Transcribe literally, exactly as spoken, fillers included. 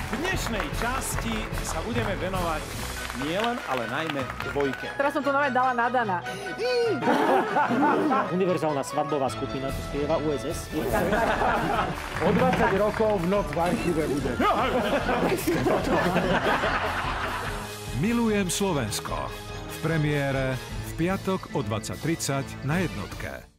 V dnešnej časti sa budeme venovať nielen, ale najmä dvojke. Teraz som to nové dala na Dana. Univerzálna svadbová skupina tu spieva ú es es. O dvadsať rokov v noc v archíve bude. Milujem Slovensko. V premiére v piatok o dvadsať tridsať na jednotke.